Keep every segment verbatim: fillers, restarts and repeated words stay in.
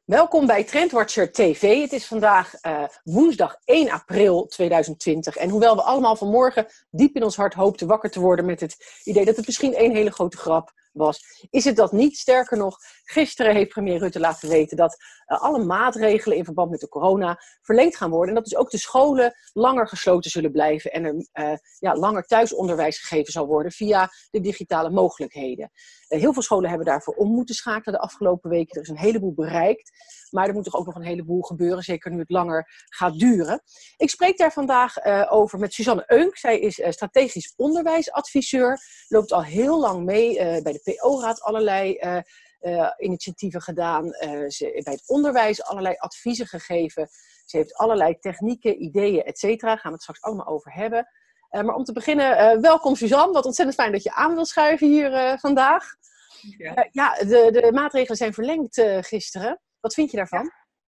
Welkom bij Trendwatcher T V. Het is vandaag uh, woensdag één april tweeduizend twintig. En hoewel we allemaal vanmorgen diep in ons hart hoopten wakker te worden met het idee dat het misschien één hele grote grap was, is het dat niet. Sterker nog, gisteren heeft premier Rutte laten weten dat uh, alle maatregelen in verband met de corona verlengd gaan worden. En dat dus ook de scholen langer gesloten zullen blijven en er uh, ja, langer thuisonderwijs gegeven zal worden via de digitale mogelijkheden. Uh, heel veel scholen hebben daarvoor om moeten schakelen de afgelopen weken. Er is een heleboel bereikt. Maar er moet toch ook nog een heleboel gebeuren, zeker nu het langer gaat duren. Ik spreek daar vandaag uh, over met Suzanne Eunk. Zij is uh, strategisch onderwijsadviseur. Loopt al heel lang mee uh, bij de P O-raad allerlei uh, uh, initiatieven gedaan. Uh, ze heeft bij het onderwijs allerlei adviezen gegeven. Ze heeft allerlei technieken, ideeën, et cetera. Daar gaan we het straks allemaal over hebben. Uh, maar om te beginnen, uh, welkom Suzanne. Wat ontzettend fijn dat je aan wil schuiven hier uh, vandaag. Ja, uh, ja de, de maatregelen zijn verlengd uh, gisteren. Wat vind je daarvan?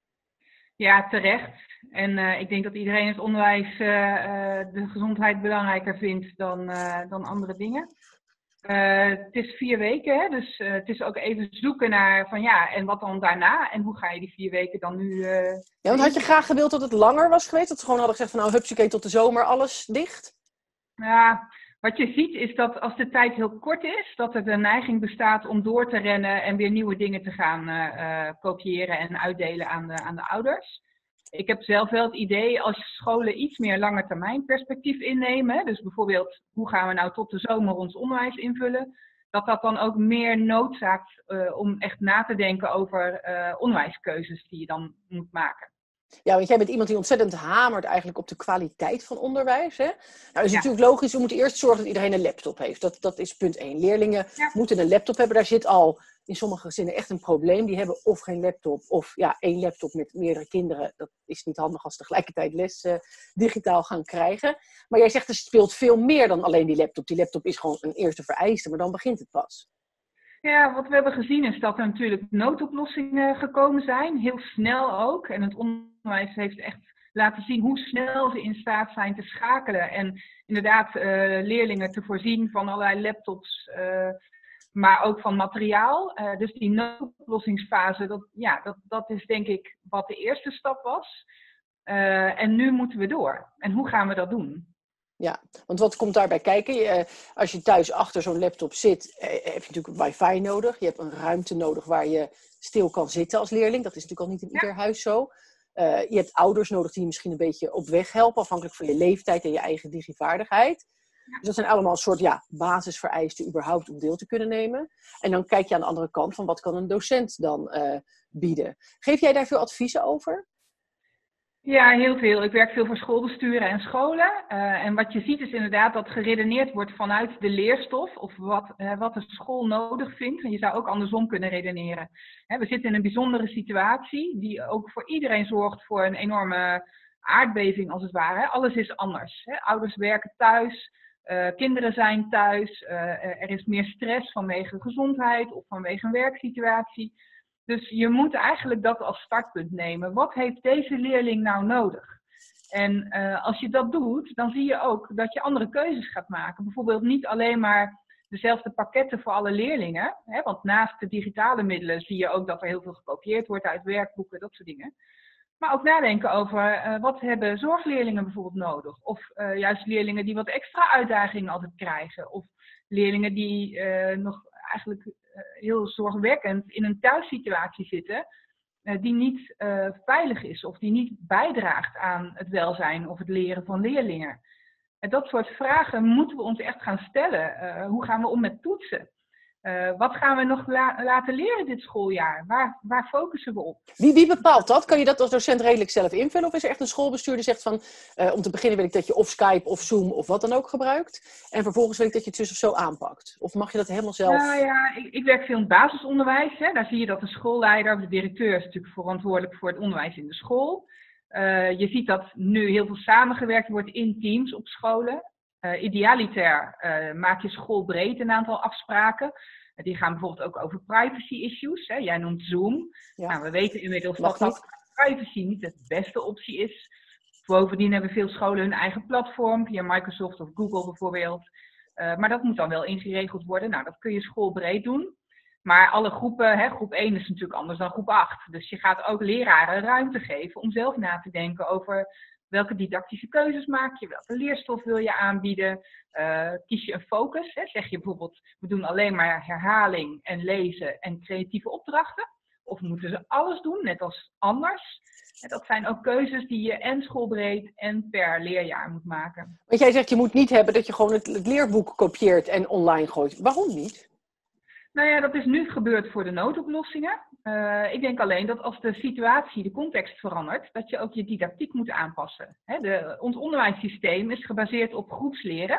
Ja, terecht. En uh, ik denk dat iedereen het onderwijs, uh, uh, de gezondheid belangrijker vindt dan, uh, dan andere dingen. Uh, het is vier weken, hè? Dus uh, het is ook even zoeken naar van ja, en wat dan daarna? En hoe ga je die vier weken dan nu... Uh, ja, want had je graag gewild dat het langer was geweest? Dat ze gewoon hadden gezegd van nou, hupsakee, tot de zomer, alles dicht? Ja, wat je ziet is dat als de tijd heel kort is, dat er de neiging bestaat om door te rennen en weer nieuwe dingen te gaan uh, kopiëren en uitdelen aan de, aan de ouders. Ik heb zelf wel het idee, als scholen iets meer langetermijn perspectief innemen, dus bijvoorbeeld hoe gaan we nou tot de zomer ons onderwijs invullen, dat dat dan ook meer noodzaakt uh, om echt na te denken over uh, onderwijskeuzes die je dan moet maken. Ja, want jij bent iemand die ontzettend hamert eigenlijk op de kwaliteit van onderwijs. Hè? Nou, is het ja. natuurlijk logisch, we moeten eerst zorgen dat iedereen een laptop heeft. Dat, dat is punt één. Leerlingen ja. moeten een laptop hebben. Daar zit al in sommige gezinnen echt een probleem. Die hebben of geen laptop, of ja, één laptop met meerdere kinderen. Dat is niet handig als ze tegelijkertijd les uh, digitaal gaan krijgen. Maar jij zegt, er speelt veel meer dan alleen die laptop. Die laptop is gewoon een eerste vereiste, maar dan begint het pas. Ja, wat we hebben gezien is dat er natuurlijk noodoplossingen gekomen zijn. Heel snel ook. En het onderwijs heeft echt laten zien hoe snel ze in staat zijn te schakelen. En inderdaad uh, leerlingen te voorzien van allerlei laptops, uh, maar ook van materiaal. Uh, dus die noodoplossingsfase, dat, ja, dat, dat is denk ik wat de eerste stap was. Uh, en nu moeten we door. En hoe gaan we dat doen? Ja, want wat komt daarbij kijken? Als je thuis achter zo'n laptop zit, heb je natuurlijk wifi nodig. Je hebt een ruimte nodig waar je stil kan zitten als leerling. Dat is natuurlijk al niet in ieder ja. huis zo. Uh, je hebt ouders nodig die je misschien een beetje op weg helpen, afhankelijk van je leeftijd en je eigen digivaardigheid. Ja. Dus dat zijn allemaal een soort ja, basisvereisten überhaupt om deel te kunnen nemen. En dan kijk je aan de andere kant van wat kan een docent dan uh, bieden. Geef jij daar veel adviezen over? Ja, heel veel. Ik werk veel voor schoolbesturen en scholen. Uh, en wat je ziet is inderdaad dat geredeneerd wordt vanuit de leerstof of wat, uh, wat de school nodig vindt. En je zou ook andersom kunnen redeneren. Hè, we zitten in een bijzondere situatie die ook voor iedereen zorgt voor een enorme aardbeving als het ware. Alles is anders. Hè. Ouders werken thuis, uh, kinderen zijn thuis, uh, er is meer stress vanwege gezondheid of vanwege een werksituatie. Dus je moet eigenlijk dat als startpunt nemen. Wat heeft deze leerling nou nodig? En uh, als je dat doet, dan zie je ook dat je andere keuzes gaat maken. Bijvoorbeeld niet alleen maar dezelfde pakketten voor alle leerlingen. Hè, want naast de digitale middelen zie je ook dat er heel veel gekopieerd wordt uit werkboeken, dat soort dingen. Maar ook nadenken over uh, wat hebben zorgleerlingen bijvoorbeeld nodig. Of uh, juist leerlingen die wat extra uitdagingen altijd krijgen. Of leerlingen die uh, nog eigenlijk... heel zorgwekkend in een thuissituatie zitten uh, die niet uh, veilig is of die niet bijdraagt aan het welzijn of het leren van leerlingen. En dat soort vragen moeten we ons echt gaan stellen. Uh, hoe gaan we om met toetsen? Uh, wat gaan we nog la- laten leren dit schooljaar? Waar, waar focussen we op? Wie, wie bepaalt dat? Kan je dat als docent redelijk zelf invullen? Of is er echt een schoolbestuur die zegt van... Uh, om te beginnen wil ik dat je of Skype of Zoom of wat dan ook gebruikt. En vervolgens wil ik dat je het zus of zo aanpakt. Of mag je dat helemaal zelf... Nou ja, ik, ik werk veel in het basisonderwijs. Hè. Daar zie je dat de schoolleider of de directeur is natuurlijk verantwoordelijk voor het onderwijs in de school. Uh, je ziet dat nu heel veel samengewerkt wordt in teams op scholen. Uh, idealiter uh, maak je schoolbreed een aantal afspraken. Uh, die gaan bijvoorbeeld ook over privacy issues. Hè. Jij noemt Zoom. Ja. Nou, we weten inmiddels dat, dat privacy niet de beste optie is. Bovendien hebben veel scholen hun eigen platform, via Microsoft of Google bijvoorbeeld. Uh, maar dat moet dan wel ingeregeld worden. Nou, dat kun je schoolbreed doen. Maar alle groepen, hè, groep één is natuurlijk anders dan groep acht. Dus je gaat ook leraren ruimte geven om zelf na te denken over welke didactische keuzes maak je, welke leerstof wil je aanbieden. Uh, kies je een focus, hè? Zeg je bijvoorbeeld, we doen alleen maar herhaling en lezen en creatieve opdrachten. Of moeten ze alles doen, net als anders? En dat zijn ook keuzes die je en schoolbreed en per leerjaar moet maken. Want jij zegt, je moet niet hebben dat je gewoon het, het leerboek kopieert en online gooit. Waarom niet? Nou ja, dat is nu gebeurd voor de noodoplossingen. Uh, ik denk alleen dat als de situatie, de context verandert, dat je ook je didactiek moet aanpassen. He, de, ons onderwijssysteem is gebaseerd op groepsleren.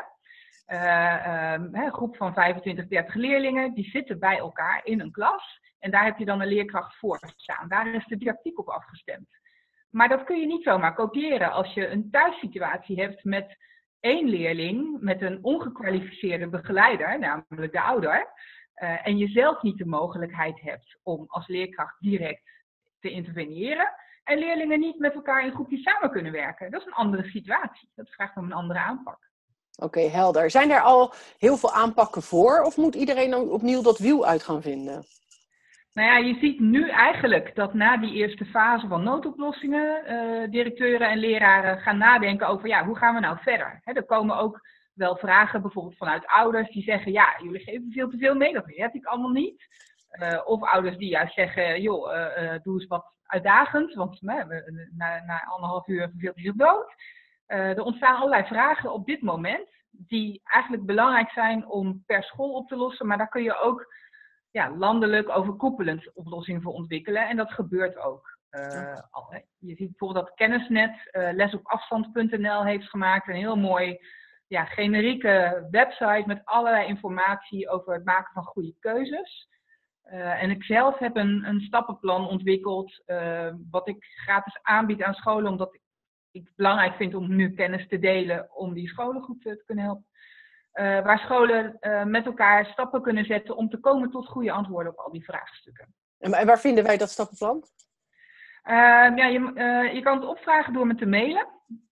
Uh, um, een groep van vijfentwintig, dertig leerlingen, die zitten bij elkaar in een klas. En daar heb je dan een leerkracht voor staan. Daar is de didactiek op afgestemd. Maar dat kun je niet zomaar kopiëren als je een thuissituatie hebt met één leerling, met een ongekwalificeerde begeleider, namelijk de ouder. Uh, en je zelf niet de mogelijkheid hebt om als leerkracht direct te interveneren. En leerlingen niet met elkaar in groepjes samen kunnen werken. Dat is een andere situatie. Dat vraagt om een andere aanpak. Oké, okay, helder. Zijn er al heel veel aanpakken voor? Of moet iedereen dan opnieuw dat wiel uit gaan vinden? Nou ja, je ziet nu eigenlijk dat na die eerste fase van noodoplossingen, uh, directeuren en leraren gaan nadenken over, ja, hoe gaan we nou verder? He, er komen ook wel vragen bijvoorbeeld vanuit ouders die zeggen, ja, jullie geven veel te veel mee, dat red ik allemaal niet. Uh, of ouders die juist zeggen, joh, uh, uh, doe eens wat uitdagend, want uh, na, na anderhalf uur verveelt hij zich dood. Uh, er ontstaan allerlei vragen op dit moment die eigenlijk belangrijk zijn om per school op te lossen, maar daar kun je ook ja, landelijk overkoepelend oplossingen voor ontwikkelen en dat gebeurt ook. Uh, al, hè. Je ziet bijvoorbeeld dat Kennisnet uh, lesopafstand punt n l heeft gemaakt, een heel mooi ja, generieke website met allerlei informatie over het maken van goede keuzes. Uh, en ik zelf heb een, een stappenplan ontwikkeld, uh, wat ik gratis aanbied aan scholen, omdat ik, ik het belangrijk vind om nu kennis te delen om die scholen goed te, te kunnen helpen. Uh, waar scholen uh, met elkaar stappen kunnen zetten om te komen tot goede antwoorden op al die vraagstukken. En waar vinden wij dat stappenplan? Uh, ja, je, uh, je kan het opvragen door me te mailen.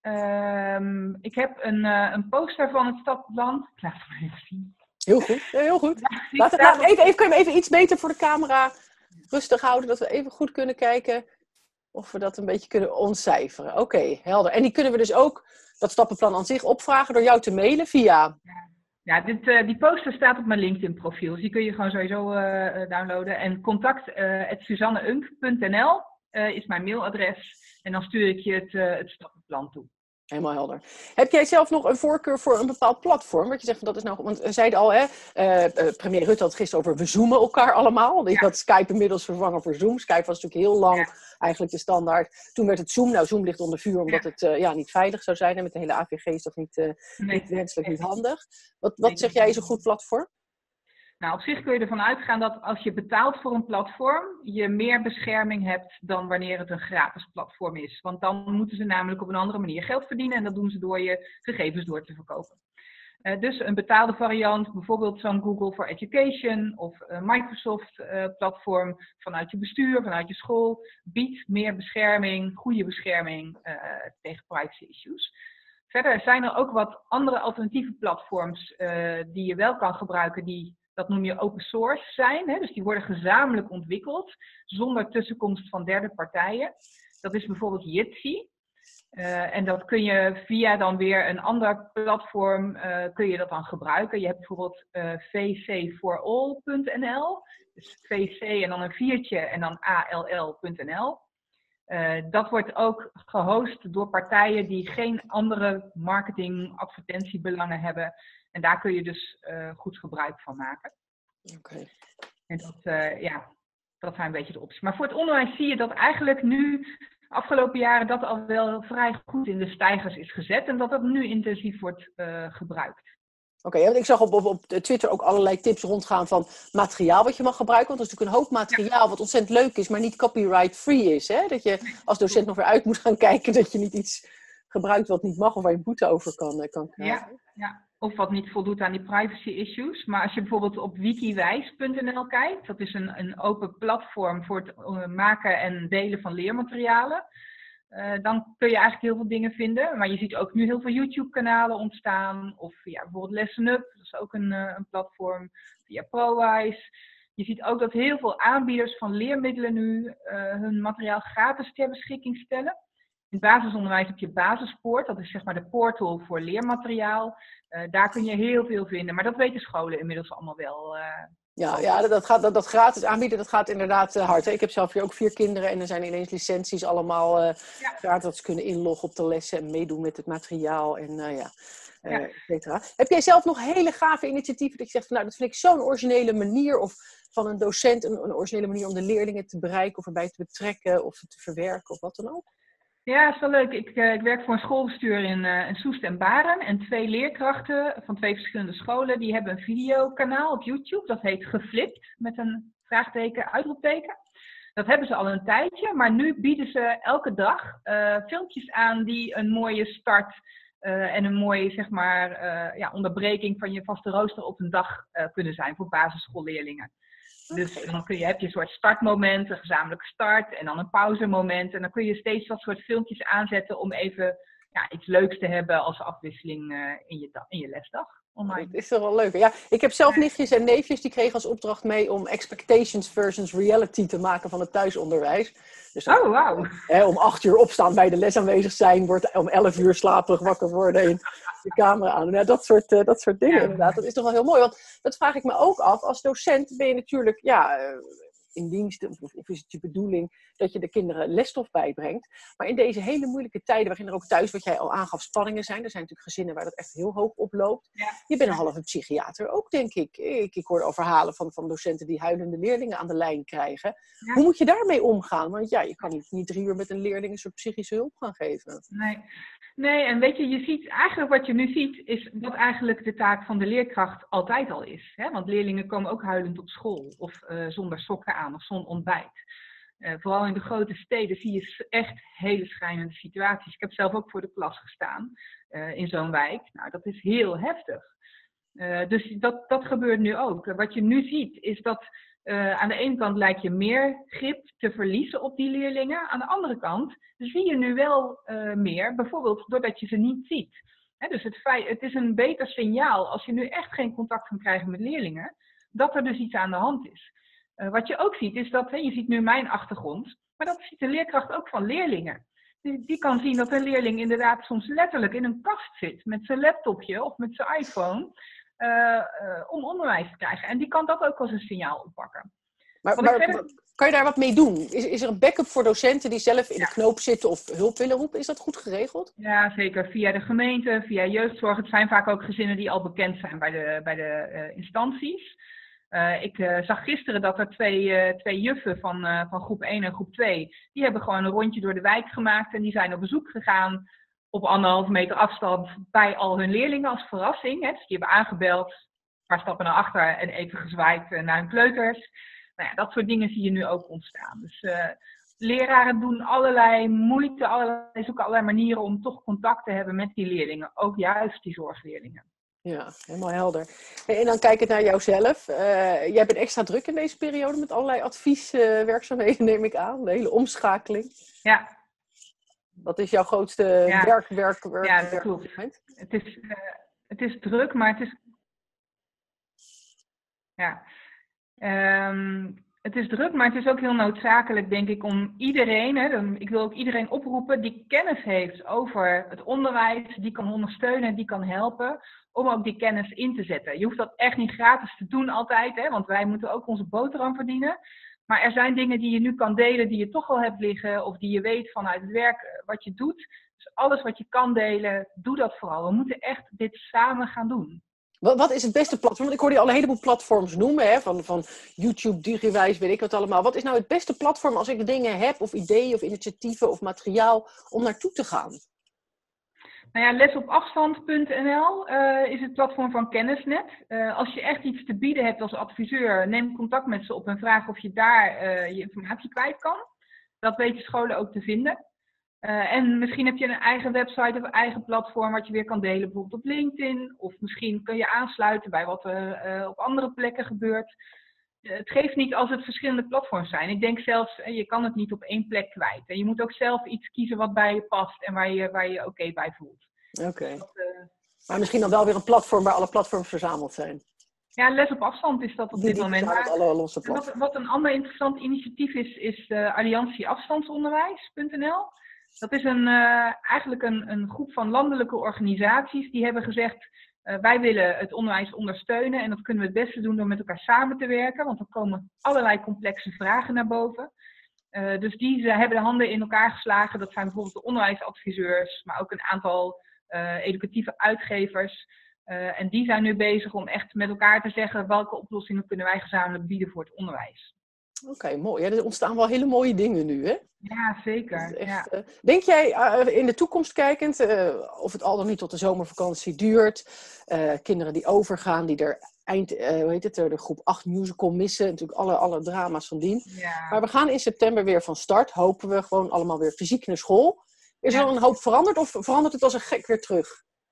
Uh, ik heb een, uh, een poster van het stappenplan. Ik laat het maar even zien. Heel goed, ja, heel goed. Ja, laat het, laat, even, even, kun je hem even iets beter voor de camera rustig houden, dat we even goed kunnen kijken of we dat een beetje kunnen ontcijferen. Oké, okay, helder. En die kunnen we dus ook, dat stappenplan aan zich, opvragen door jou te mailen via... Ja, dit, uh, die poster staat op mijn LinkedIn profiel, dus die kun je gewoon sowieso uh, downloaden. En contact at suzanneunk punt n l uh, is mijn mailadres en dan stuur ik je het, uh, het stappenplan toe. Helemaal helder. Heb jij zelf nog een voorkeur voor een bepaald platform? Wat je zegt van dat is nou, want we zeiden al, hè, uh, uh, premier Rutte had gisteren over we zoomen elkaar allemaal. Dus ja. Dat Skype inmiddels vervangen voor Zoom. Skype was natuurlijk heel lang ja. eigenlijk de standaard. Toen werd het Zoom. Nou, Zoom ligt onder vuur omdat ja. het uh, ja, niet veilig zou zijn. En met de hele A V G is dat niet, uh, nee. niet wenselijk, niet handig. Wat, wat nee, zeg jij is een goed platform? Nou, op zich kun je ervan uitgaan dat als je betaalt voor een platform, je meer bescherming hebt dan wanneer het een gratis platform is. Want dan moeten ze namelijk op een andere manier geld verdienen en dat doen ze door je gegevens door te verkopen. Uh, dus een betaalde variant, bijvoorbeeld zo'n Google for Education of een Microsoft uh, platform vanuit je bestuur, vanuit je school, biedt meer bescherming, goede bescherming uh, tegen privacy issues. Verder zijn er ook wat andere alternatieve platforms uh, die je wel kan gebruiken, die, dat noem je open source zijn. Hè? Dus die worden gezamenlijk ontwikkeld, zonder tussenkomst van derde partijen. Dat is bijvoorbeeld Jitsi. Uh, en dat kun je via dan weer een ander platform, uh, kun je dat dan gebruiken. Je hebt bijvoorbeeld uh, v c for all punt n l. Dus V C en dan een viertje en dan A L L punt n l. Uh, dat wordt ook gehost door partijen die geen andere marketing-advertentiebelangen hebben. En daar kun je dus uh, goed gebruik van maken. Oké. Okay. En dat, uh, ja, dat zijn een beetje de opties. Maar voor het onderwijs zie je dat eigenlijk nu, afgelopen jaren, dat al wel vrij goed in de stijgers is gezet. En dat dat nu intensief wordt uh, gebruikt. Oké, okay, ik zag op, op, op Twitter ook allerlei tips rondgaan van materiaal wat je mag gebruiken. Want er is natuurlijk een hoop materiaal wat ontzettend leuk is, maar niet copyright-free is. Hè? Dat je als docent nog weer uit moet gaan kijken dat je niet iets gebruikt wat niet mag of waar je boete over kan, kan krijgen. Ja, ja, of wat niet voldoet aan die privacy issues. Maar als je bijvoorbeeld op wikiwijs punt n l kijkt, dat is een, een open platform voor het maken en delen van leermaterialen. Uh, dan kun je eigenlijk heel veel dingen vinden. Maar je ziet ook nu heel veel YouTube-kanalen ontstaan. Of ja, bijvoorbeeld Lesson Up, dat is ook een, uh, een platform. Via ProWise. Je ziet ook dat heel veel aanbieders van leermiddelen nu uh, hun materiaal gratis ter beschikking stellen. In het basisonderwijs heb je Basispoort, dat is zeg maar de portal voor leermateriaal. Uh, daar kun je heel veel vinden, maar dat weten scholen inmiddels allemaal wel. Uh, ja, ja dat, gaat, dat, dat gratis aanbieden, dat gaat inderdaad uh, hard. Hè? Ik heb zelf hier ook vier kinderen en er zijn ineens licenties allemaal uh, ja. gratis dat ze kunnen inloggen op de lessen en meedoen met het materiaal en uh, ja. Uh, ja. et cetera. Heb jij zelf nog hele gave initiatieven dat je zegt van nou dat vind ik zo'n originele manier of van een docent een, een originele manier om de leerlingen te bereiken of erbij te betrekken of te verwerken of wat dan ook? Ja, dat is wel leuk. Ik, uh, ik werk voor een schoolbestuur in, uh, in Soest en Baren. En twee leerkrachten van twee verschillende scholen, die hebben een videokanaal op YouTube. Dat heet Geflipt, met een vraagteken, uitroepteken. Dat hebben ze al een tijdje, maar nu bieden ze elke dag uh, filmpjes aan die een mooie start uh, en een mooie zeg maar, uh, ja, onderbreking van je vaste rooster op een dag uh, kunnen zijn voor basisschoolleerlingen. Dus dan kun je, heb je een soort startmoment, een gezamenlijke start en dan een pauzemoment. En dan kun je steeds dat soort filmpjes aanzetten om even ja, iets leuks te hebben als afwisseling uh, in, je, in je lesdag. Online. Dat is toch wel leuk. Ja, ik heb zelf nichtjes en neefjes die kregen als opdracht mee om expectations versus reality te maken van het thuisonderwijs. Dus oh, wauw. Hè, om acht uur opstaan bij de les aanwezig zijn, wordt om elf uur slaperig wakker worden en de camera aan. Ja, dat soort, uh, dat soort dingen ja. inderdaad. Dat is toch wel heel mooi. Want dat vraag ik me ook af. Als docent ben je natuurlijk ja, uh, in dienst, of, of is het je bedoeling dat je de kinderen lesstof bijbrengt. Maar in deze hele moeilijke tijden, waarin er ook thuis, wat jij al aangaf, spanningen zijn. Er zijn natuurlijk gezinnen waar dat echt heel hoog oploopt. Ja. Je bent een halve psychiater ook, denk ik. Ik, ik hoor al verhalen van, van docenten die huilende leerlingen aan de lijn krijgen. Ja. Hoe moet je daarmee omgaan? Want ja, je kan niet, niet drie uur met een leerling een soort psychische hulp gaan geven. Nee. Nee, en weet je, je ziet eigenlijk wat je nu ziet, is wat eigenlijk de taak van de leerkracht altijd al is. Hè? Want leerlingen komen ook huilend op school, of uh, zonder sokken aan, of zonder ontbijt. Uh, vooral in de grote steden zie je echt hele schrijnende situaties. Ik heb zelf ook voor de klas gestaan uh, in zo'n wijk. Nou, dat is heel heftig. Uh, dus dat, dat gebeurt nu ook. Uh, wat je nu ziet, is dat uh, aan de ene kant lijkt je meer grip te verliezen op die leerlingen. Aan de andere kant zie je nu wel uh, meer, bijvoorbeeld doordat je ze niet ziet. He, dus het, feit, het is een beter signaal als je nu echt geen contact kan krijgen met leerlingen, dat er dus iets aan de hand is. Uh, wat je ook ziet is dat, he, je ziet nu mijn achtergrond, maar dat ziet de leerkracht ook van leerlingen. Die, die kan zien dat een leerling inderdaad soms letterlijk in een kast zit met zijn laptopje of met zijn iPhone uh, uh, om onderwijs te krijgen. En die kan dat ook als een signaal oppakken. Maar, maar verder... kan je daar wat mee doen? Is, is er een backup voor docenten die zelf in ja. de knoop zitten of hulp willen roepen? Is dat goed geregeld? Ja, zeker. Via de gemeente, via jeugdzorg. Het zijn vaak ook gezinnen die al bekend zijn bij de, bij de uh, instanties. Uh, ik uh, zag gisteren dat er twee, uh, twee juffen van, uh, van groep één en groep twee... die hebben gewoon een rondje door de wijk gemaakt en die zijn op bezoek gegaan op anderhalve meter afstand bij al hun leerlingen als verrassing. Hè. Dus die hebben aangebeld, een paar stappen naar achter en even gezwaaid uh, naar hun kleuters. Nou ja, dat soort dingen zie je nu ook ontstaan. Dus uh, leraren doen allerlei moeite, allerlei, zoeken allerlei manieren om toch contact te hebben met die leerlingen. Ook juist die zorgleerlingen. Ja, helemaal helder. En dan kijkend naar jouzelf. Uh, jij bent extra druk in deze periode met allerlei advieswerkzaamheden, neem ik aan. De hele omschakeling. Ja. Wat is jouw grootste ja. werk, werk, werk? Ja, dat klopt. Het is, uh, het is druk, maar het is... Ja... Um, het is druk, maar het is ook heel noodzakelijk, denk ik, om iedereen, hè, ik wil ook iedereen oproepen die kennis heeft over het onderwijs, die kan ondersteunen, die kan helpen, om ook die kennis in te zetten. Je hoeft dat echt niet gratis te doen altijd, hè, want wij moeten ook onze boterham verdienen. Maar er zijn dingen die je nu kan delen, die je toch al hebt liggen, of die je weet vanuit het werk wat je doet. Dus alles wat je kan delen, doe dat vooral. We moeten echt dit samen gaan doen. Wat, wat is het beste platform? Want ik hoorde je al een heleboel platforms noemen, hè? Van, van YouTube, Digiwijs, weet ik wat allemaal. Wat is nou het beste platform als ik dingen heb, of ideeën, of initiatieven, of materiaal, om naartoe te gaan? Nou ja, lesopafstand punt n l uh, is het platform van Kennisnet. Uh, als je echt iets te bieden hebt als adviseur, neem contact met ze op en vraag of je daar uh, je informatie kwijt kan. Dat weten scholen ook te vinden. Uh, en misschien heb je een eigen website of een eigen platform wat je weer kan delen, bijvoorbeeld op LinkedIn. Of misschien kun je aansluiten bij wat er uh, op andere plekken gebeurt. Uh, het geeft niet als het verschillende platforms zijn. Ik denk zelfs, uh, je kan het niet op één plek kwijt. En je moet ook zelf iets kiezen wat bij je past en waar je waar je oké okay bij voelt. Oké. Okay. Uh, maar misschien dan wel weer een platform waar alle platforms verzameld zijn. Ja, les op afstand is dat op Die, dit die moment. staan op alle losse Wat, platforms. wat een ander interessant initiatief is, is de Alliantie Afstandsonderwijs punt n l. Dat is een, uh, eigenlijk een, een groep van landelijke organisaties die hebben gezegd, uh, wij willen het onderwijs ondersteunen en dat kunnen we het beste doen door met elkaar samen te werken, want er komen allerlei complexe vragen naar boven. Uh, dus die ze hebben de handen in elkaar geslagen. Dat zijn bijvoorbeeld de onderwijsadviseurs, maar ook een aantal uh, educatieve uitgevers. Uh, en die zijn nu bezig om echt met elkaar te zeggen welke oplossingen kunnen wij gezamenlijk bieden voor het onderwijs. Oké, okay, mooi. Ja, er ontstaan wel hele mooie dingen nu, hè? Ja, zeker. Echt, Ja. uh, denk jij uh, in de toekomst kijkend, uh, of het al dan niet tot de zomervakantie duurt, uh, kinderen die overgaan, die er eind, uh, hoe heet het, de groep acht musical missen, natuurlijk alle, alle drama's van dien. Ja. Maar we gaan in september weer van start, hopen we gewoon allemaal weer fysiek naar school. Is er ja. dan een hoop veranderd of verandert het als een gek weer terug?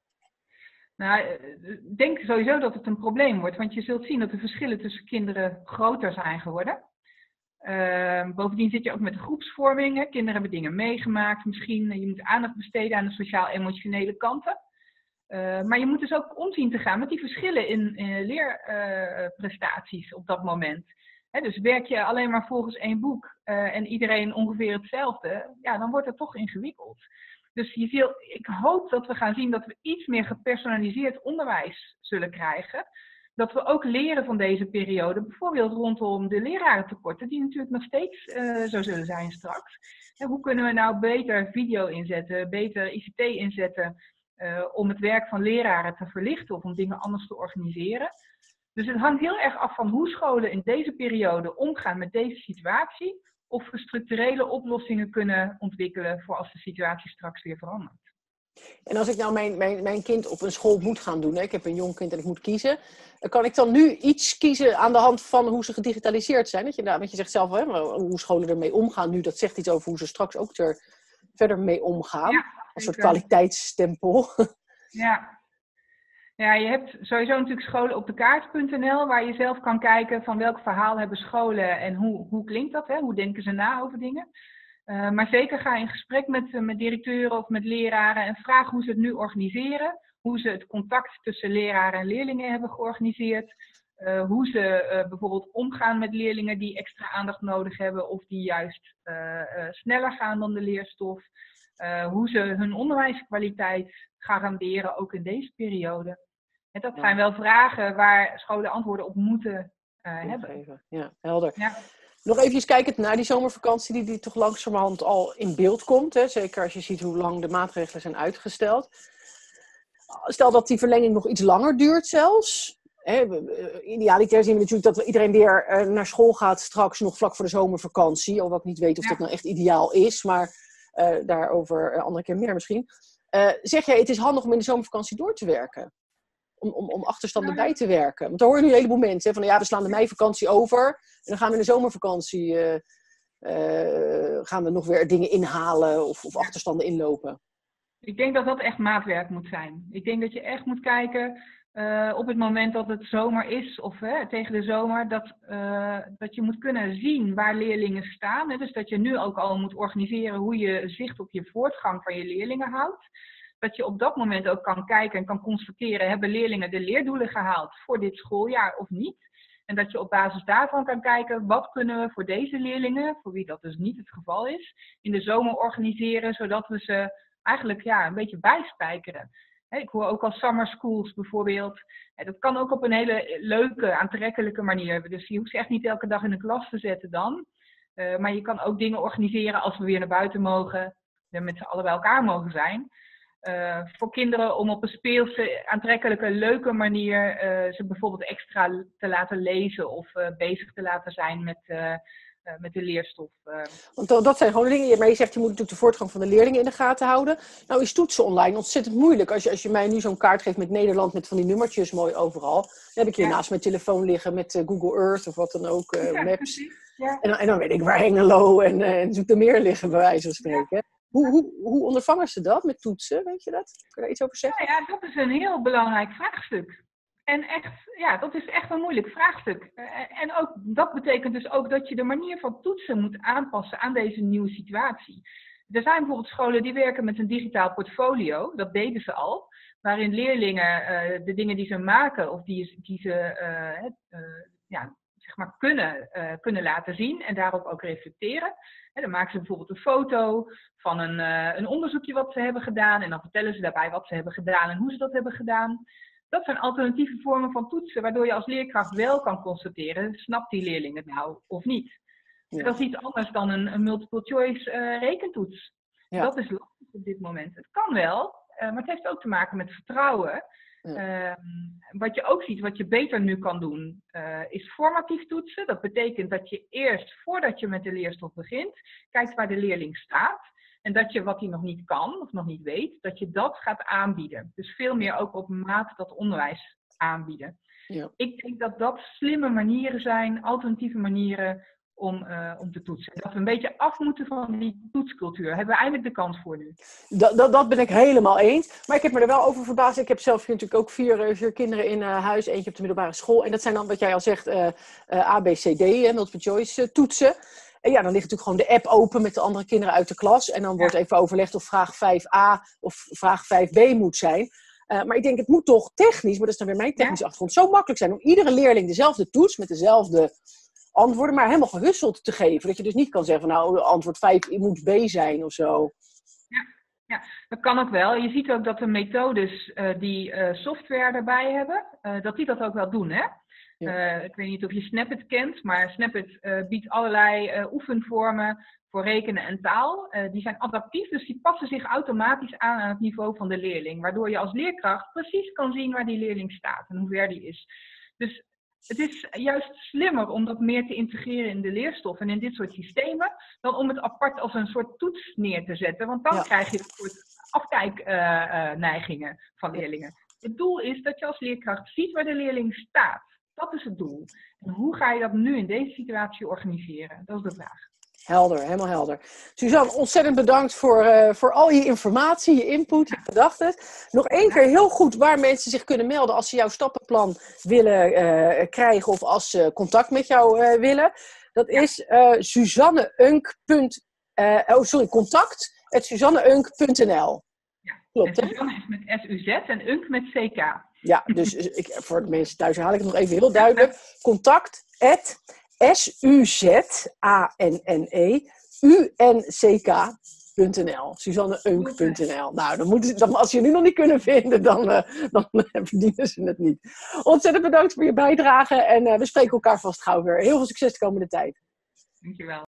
Nou, ik denk sowieso dat het een probleem wordt, want je zult zien dat de verschillen tussen kinderen groter zijn geworden. Uh, bovendien zit je ook met de groepsvorming. Hè. Kinderen hebben dingen meegemaakt misschien. Je moet aandacht besteden aan de sociaal-emotionele kanten. Uh, maar je moet dus ook omzien te gaan met die verschillen in, in leerprestaties uh, op dat moment. Hè, dus werk je alleen maar volgens één boek uh, en iedereen ongeveer hetzelfde, ja, dan wordt het toch ingewikkeld. Dus je ziet, ik hoop dat we gaan zien dat we iets meer gepersonaliseerd onderwijs zullen krijgen. Dat we ook leren van deze periode, bijvoorbeeld rondom de lerarentekorten, die natuurlijk nog steeds uh, zo zullen zijn straks. En hoe kunnen we nou beter video inzetten, beter I C T inzetten, uh, om het werk van leraren te verlichten of om dingen anders te organiseren. Dus het hangt heel erg af van hoe scholen in deze periode omgaan met deze situatie, of we structurele oplossingen kunnen ontwikkelen voor als de situatie straks weer verandert. En als ik nou mijn, mijn, mijn kind op een school moet gaan doen, hè, ik heb een jong kind en ik moet kiezen, kan ik dan nu iets kiezen aan de hand van hoe ze gedigitaliseerd zijn? Dat je, nou, want je zegt zelf, hè, hoe scholen ermee omgaan nu, dat zegt iets over hoe ze straks ook er verder mee omgaan. Ja, een soort kwaliteitsstempel. Ja. Ja, je hebt sowieso natuurlijk scholen op de kaart punt n l, waar je zelf kan kijken van welk verhaal hebben scholen en hoe, hoe klinkt dat, hè? Hoe denken ze na over dingen. Uh, maar zeker ga in gesprek met, uh, met directeuren of met leraren en vraag hoe ze het nu organiseren. Hoe ze het contact tussen leraren en leerlingen hebben georganiseerd. Uh, hoe ze uh, bijvoorbeeld omgaan met leerlingen die extra aandacht nodig hebben of die juist uh, uh, sneller gaan dan de leerstof. Uh, hoe ze hun onderwijskwaliteit garanderen, ook in deze periode. En dat zijn wel vragen waar scholen antwoorden op moeten uh, hebben. Ja, helder. Ja. Nog even kijkend naar die zomervakantie die, die toch langzamerhand al in beeld komt. Hè? Zeker als je ziet hoe lang de maatregelen zijn uitgesteld. Stel dat die verlenging nog iets langer duurt zelfs. Hè? Idealiter zien we natuurlijk dat iedereen weer uh, naar school gaat straks nog vlak voor de zomervakantie. Alhoewel ik niet weet of ja. dat nou echt ideaal is. Maar uh, daarover een andere keer meer misschien. Uh, zeg jij, het is handig om in de zomervakantie door te werken? Om, om, om achterstanden ja. bij te werken. Want daar hoor je nu een heleboel mensen. Hè, van ja, we slaan de meivakantie over. En dan gaan we in de zomervakantie uh, uh, gaan we nog weer dingen inhalen. Of, of achterstanden inlopen. Ik denk dat dat echt maatwerk moet zijn. Ik denk dat je echt moet kijken. Uh, op het moment dat het zomer is. Of hè, tegen de zomer. Dat, uh, dat je moet kunnen zien waar leerlingen staan. Hè, dus dat je nu ook al moet organiseren. Hoe je zicht op je voortgang van je leerlingen houdt. Dat je op dat moment ook kan kijken en kan constateren, hebben leerlingen de leerdoelen gehaald voor dit schooljaar of niet? En dat je op basis daarvan kan kijken, wat kunnen we voor deze leerlingen, voor wie dat dus niet het geval is, in de zomer organiseren, zodat we ze eigenlijk ja, een beetje bijspijkeren. Ik hoor ook al summer schools bijvoorbeeld. Dat kan ook op een hele leuke, aantrekkelijke manier. Dus je hoeft ze echt niet elke dag in de klas te zetten dan. Maar je kan ook dingen organiseren als we weer naar buiten mogen, en met z'n allen bij elkaar mogen zijn. Uh, voor kinderen om op een speelse, aantrekkelijke, leuke manier uh, ze bijvoorbeeld extra te laten lezen of uh, bezig te laten zijn met, uh, uh, met de leerstof. Uh. Want dat zijn gewoon dingen, maar je zegt je moet natuurlijk de voortgang van de leerlingen in de gaten houden. Nou is toetsen online ontzettend moeilijk. Als je, als je mij nu zo'n kaart geeft met Nederland met van die nummertjes mooi overal, dan heb ik hier ja. naast mijn telefoon liggen met uh, Google Earth of wat dan ook, uh, ja, Maps. Ja. En, dan, en dan weet ik waar Hengelo en, uh, en Zoetermeer liggen bij wijze van spreken. Ja. Hoe, hoe, hoe ondervangen ze dat met toetsen? Weet je dat? Kun je daar iets over zeggen? Nou ja, dat is een heel belangrijk vraagstuk. En echt, ja, dat is echt een moeilijk vraagstuk. Uh, en ook, dat betekent dus ook dat je de manier van toetsen moet aanpassen aan deze nieuwe situatie. Er zijn bijvoorbeeld scholen die werken met een digitaal portfolio. Dat deden ze al. waarin leerlingen uh, de dingen die ze maken of die, die ze uh, uh, ja, zeg maar kunnen, uh, kunnen laten zien en daarop ook reflecteren. He, dan maken ze bijvoorbeeld een foto van een, uh, een onderzoekje wat ze hebben gedaan en dan vertellen ze daarbij wat ze hebben gedaan en hoe ze dat hebben gedaan. Dat zijn alternatieve vormen van toetsen, waardoor je als leerkracht wel kan constateren, snapt die leerling het nou of niet. Ja. Dat is iets anders dan een, een multiple choice uh, rekentoets. Ja. Dat is lastig op dit moment. Het kan wel, uh, maar het heeft ook te maken met vertrouwen. Ja. Uh, wat je ook ziet, wat je beter nu kan doen, uh, is formatief toetsen. Dat betekent dat je eerst, voordat je met de leerstof begint, kijkt waar de leerling staat. En dat je wat hij nog niet kan of nog niet weet, dat je dat gaat aanbieden. Dus veel meer ook op maat dat onderwijs aanbieden. Ja. Ik denk dat dat slimme manieren zijn, alternatieve manieren om, uh, om te toetsen. Dat we een beetje af moeten van die toetscultuur. Daar hebben we eindelijk de kans voor nu. Dat, dat, dat ben ik helemaal eens. Maar ik heb me er wel over verbaasd. Ik heb zelf natuurlijk ook vier, vier kinderen in uh, huis. Eentje op de middelbare school. En dat zijn dan, wat jij al zegt, uh, uh, A, B, C, D, uh, multiple choice uh, toetsen. En ja, dan ligt natuurlijk gewoon de app open met de andere kinderen uit de klas. En dan wordt ja. even overlegd of vraag vijf a of vraag vijf b moet zijn. Uh, maar ik denk, het moet toch technisch, maar dat is dan weer mijn technische ja. achtergrond, zo makkelijk zijn om iedere leerling dezelfde toets met dezelfde antwoorden, maar helemaal gehusteld te geven. Dat je dus niet kan zeggen, van, nou, antwoord vijf moet B zijn of zo. Ja, ja, dat kan ook wel. Je ziet ook dat de methodes uh, die uh, software erbij hebben, uh, dat die dat ook wel doen, hè? Ja. Uh, ik weet niet of je Snapit kent, maar Snapit uh, biedt allerlei uh, oefenvormen voor rekenen en taal. Uh, die zijn adaptief, dus die passen zich automatisch aan aan het niveau van de leerling. Waardoor je als leerkracht precies kan zien waar die leerling staat en hoe ver die is. Dus het is juist slimmer om dat meer te integreren in de leerstof en in dit soort systemen, dan om het apart als een soort toets neer te zetten. Want dan ja. krijg je een soort afkijkneigingen uh, uh, van leerlingen. Het doel is dat je als leerkracht ziet waar de leerling staat. Dat is het doel. En hoe ga je dat nu in deze situatie organiseren? Dat is de vraag. Helder, helemaal helder. Suzanne, ontzettend bedankt voor, uh, voor al je informatie, je input, je gedachten. Nog één keer heel goed waar mensen zich kunnen melden als ze jouw stappenplan willen uh, krijgen of als ze contact met jou uh, willen. Dat is uh, Suzanneunk. Uh, oh, sorry, contact at suzanneunk punt n l. Ja, klopt, en Suzanne is met S U Z en Unk met C K. Ja, dus ik, voor de mensen thuis herhaal ik het nog even heel duidelijk. Contact at S U Z A N N E U N C K punt n l. Suzanneunk punt n l. Nou, dan moet, dan, als je nu nog niet kunnen vinden, dan, uh, dan verdienen ze het niet. Ontzettend bedankt voor je bijdrage en uh, we spreken elkaar vast gauw weer. Heel veel succes de komende tijd. Dankjewel.